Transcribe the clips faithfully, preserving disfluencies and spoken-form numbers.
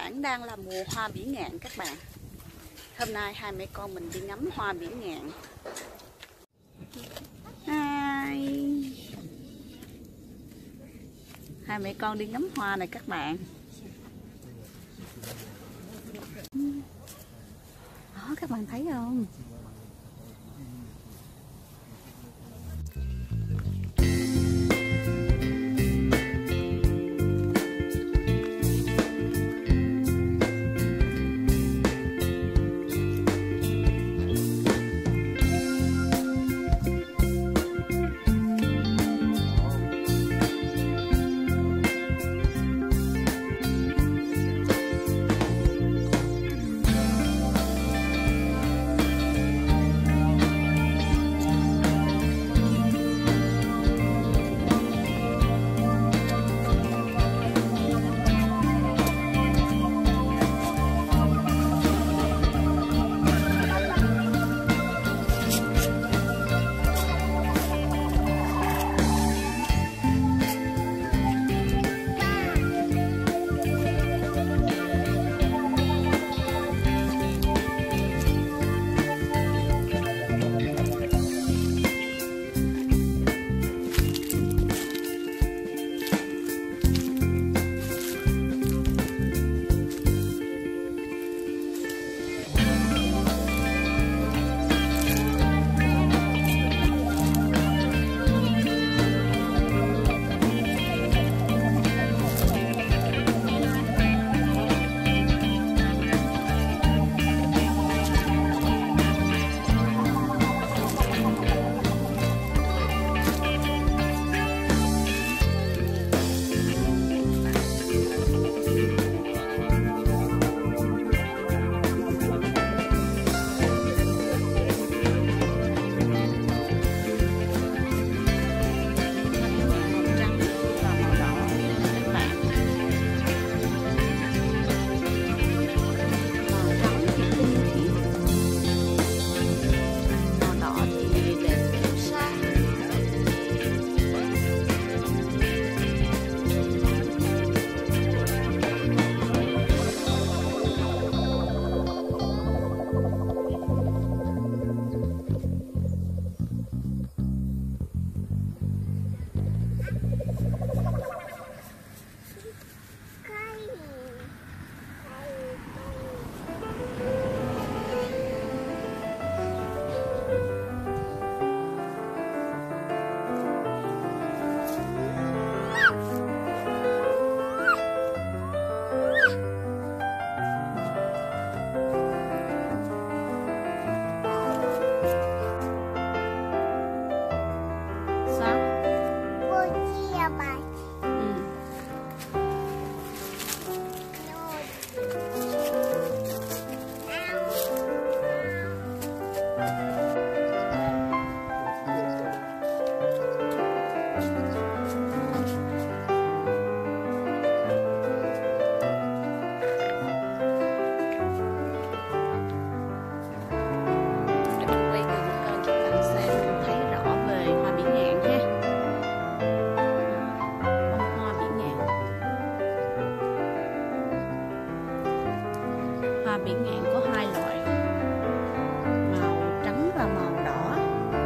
Bản đang là mùa hoa bỉ ngạn các bạn. Hôm nay hai mẹ con mình đi ngắm hoa bỉ ngạn. Hai Hai mẹ con đi ngắm hoa này các bạn. Đó, các bạn thấy không? Hoa bỉ ngạn có hai loại, màu trắng và màu đỏ.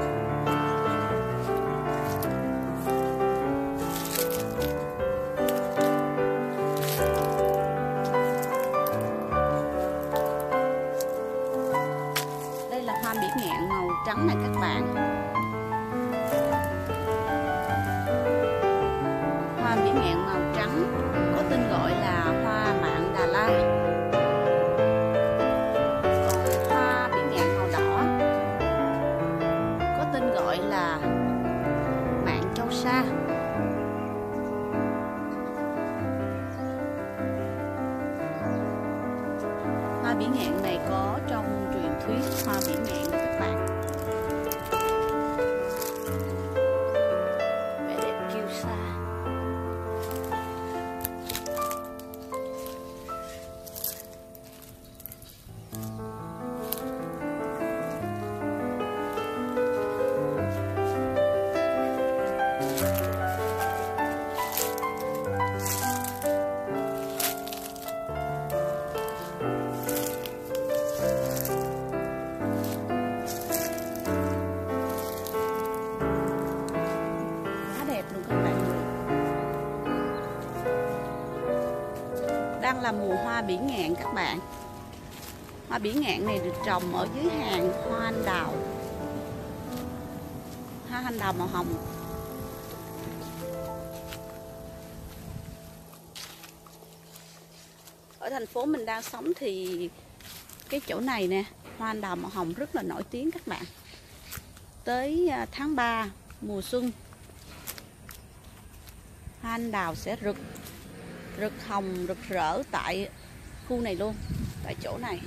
Đây là hoa bỉ ngạn màu trắng này các bạn. Hoa bỉ ngạn màu trắng có tên gọi là hoa mạn Đà La. Là Mạn Châu Sa. Hoa bỉ ngạn này có trong truyền thuyết hoa bỉ ngạn các bạn. Vẻ đẹp kiêu sa. là mùa hoa bỉ ngạn các bạn. Hoa bỉ ngạn này được trồng ở dưới hàng hoa anh đào. Hoa anh đào màu hồng. Ở thành phố mình đang sống thì cái chỗ này nè, hoa anh đào màu hồng rất là nổi tiếng các bạn. Tới tháng ba mùa xuân, hoa anh đào sẽ rực rực hồng rực rỡ tại khu này luôn, tại chỗ này.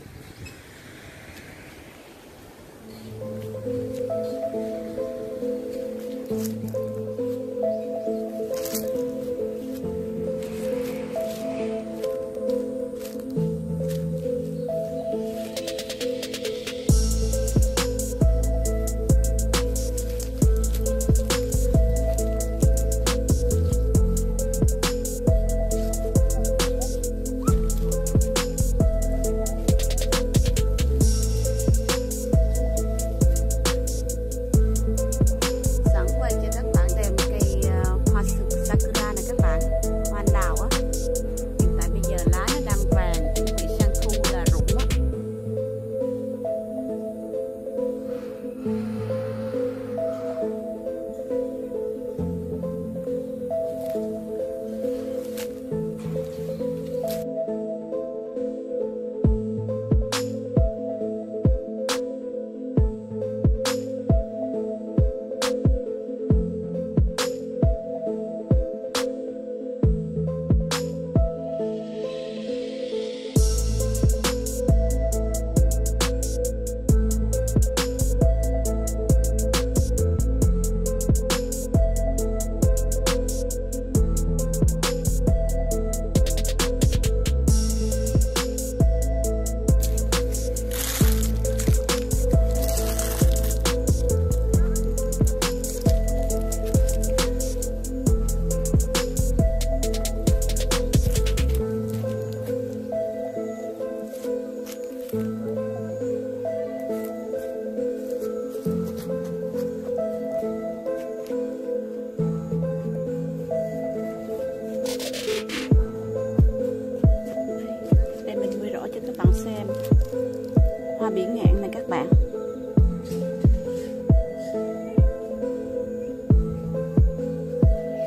Hoa bỉ ngạn này các bạn.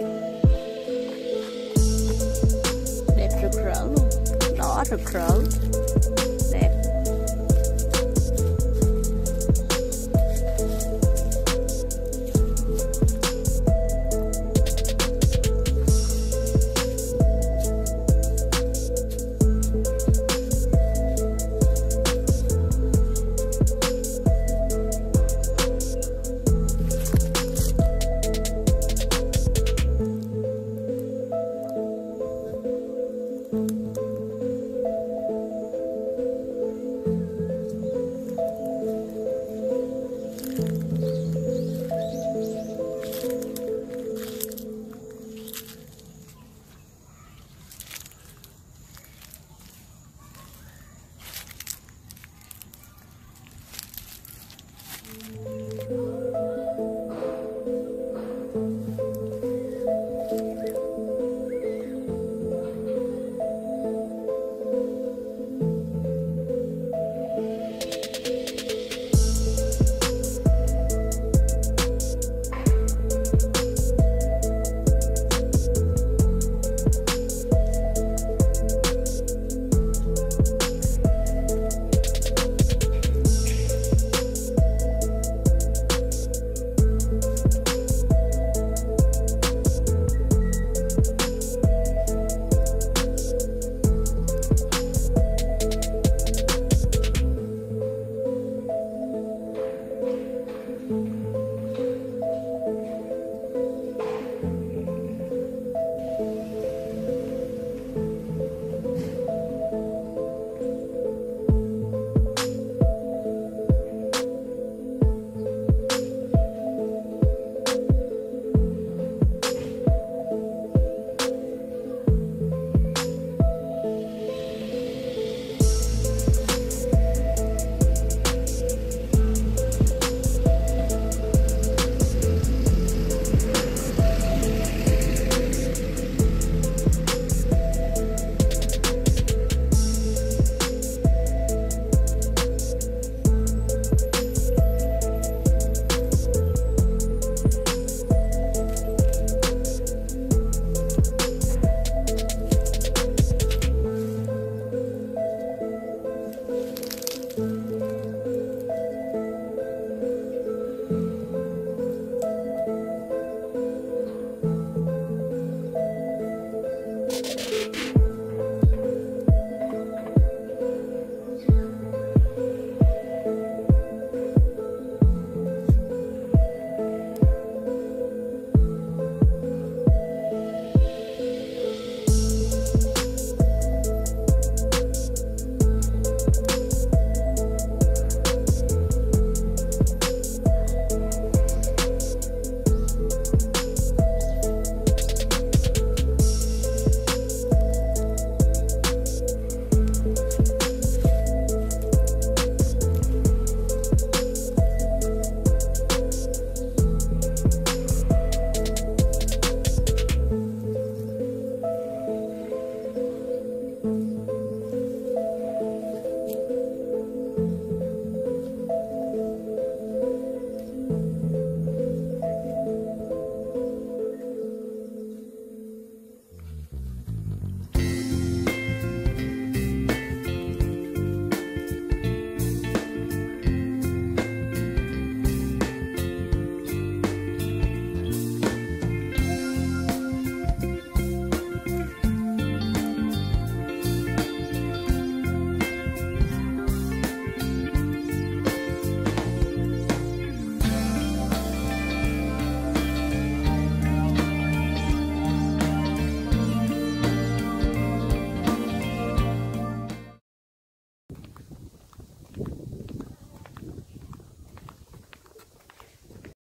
Đẹp rực rỡ luôn, đỏ rực rỡ.